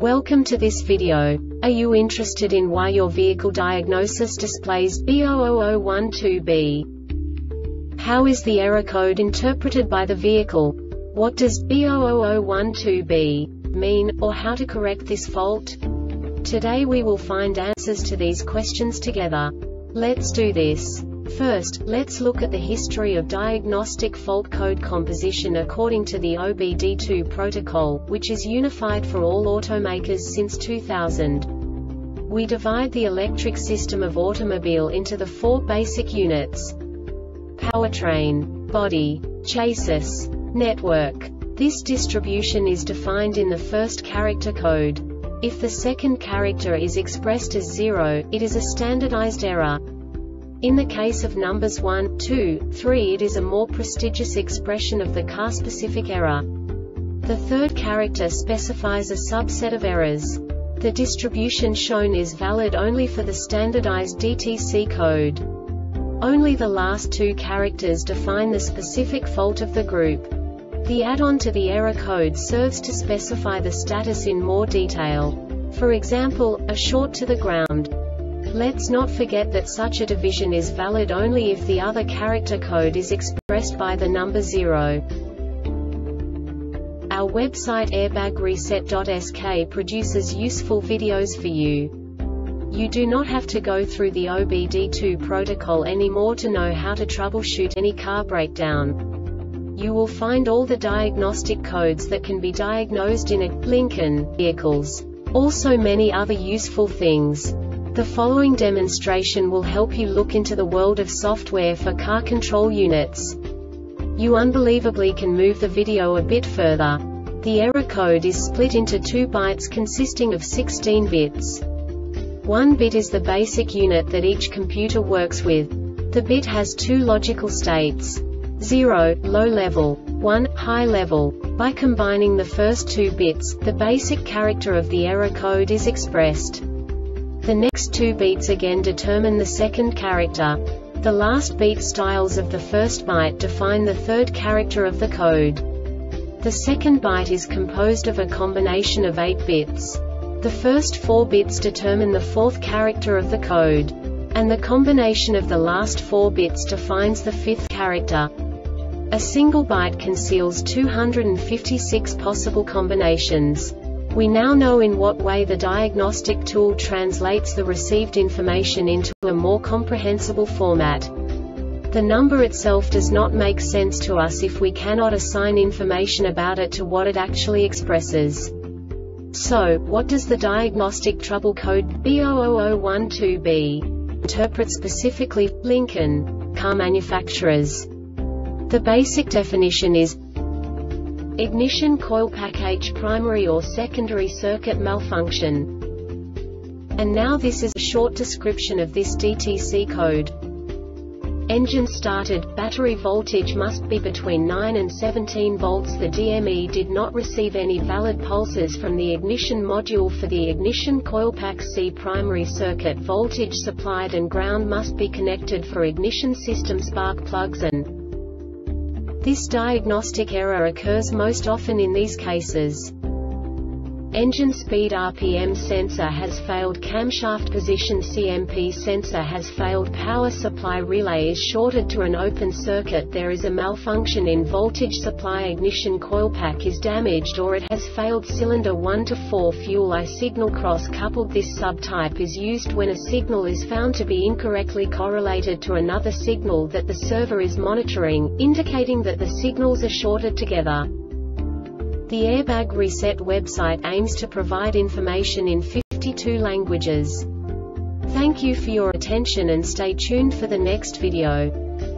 Welcome to this video. Are you interested in why your vehicle diagnosis displays B00012B? How is the error code interpreted by the vehicle? What does B00012B mean, or how to correct this fault? Today we will find answers to these questions together. Let's do this. First, let's look at the history of diagnostic fault code composition according to the OBD2 protocol, which is unified for all automakers since 2000. We divide the electric system of automobile into the four basic units: powertrain, body, chassis, network. This distribution is defined in the first character code. If the second character is expressed as 0, it is a standardized error. In the case of numbers 1, 2, 3, it is a more prestigious expression of the car-specific error. The third character specifies a subset of errors. The distribution shown is valid only for the standardized DTC code. Only the last two characters define the specific fault of the group. The add-on to the error code serves to specify the status in more detail. For example, a short to the ground. Let's not forget that such a division is valid only if the other character code is expressed by the number 0. Our website airbagreset.sk produces useful videos for you. You do not have to go through the OBD2 protocol anymore to know how to troubleshoot any car breakdown. You will find all the diagnostic codes that can be diagnosed in a Lincoln vehicles. Also many other useful things. The following demonstration will help you look into the world of software for car control units. You unbelievably can move the video a bit further. The error code is split into 2 bytes consisting of 16 bits. 1 bit is the basic unit that each computer works with. The bit has 2 logical states: 0, low level, 1, high level. By combining the first 2 bits, the basic character of the error code is expressed. The next 2 beats again determine the second character. The last beat styles of the first byte define the third character of the code. The second byte is composed of a combination of 8 bits. The first 4 bits determine the fourth character of the code. And the combination of the last 4 bits defines the fifth character. A single byte conceals 256 possible combinations. We now know in what way the diagnostic tool translates the received information into a more comprehensible format. The number itself does not make sense to us if we cannot assign information about it to what it actually expresses. So, what does the diagnostic trouble code B00012B interpret specifically for Lincoln car manufacturers? The basic definition is ignition coil pack H primary or secondary circuit malfunction. And now this is a short description of this DTC code. Engine started, battery voltage must be between 9 and 17 volts. The DME did not receive any valid pulses from the ignition module for the ignition coil pack C primary circuit. Voltage supplied and ground must be connected for ignition system spark plugs and this diagnostic error occurs most often in these cases: engine speed RPM sensor has failed, camshaft position CMP sensor has failed, power supply relay is shorted to an open circuit, there is a malfunction in voltage supply, ignition coil pack is damaged or it has failed, cylinder 1 to 4 fuel I signal cross coupled. This subtype is used when a signal is found to be incorrectly correlated to another signal that the server is monitoring, indicating that the signals are shorted together. The Airbag Reset website aims to provide information in 52 languages. Thank you for your attention and stay tuned for the next video.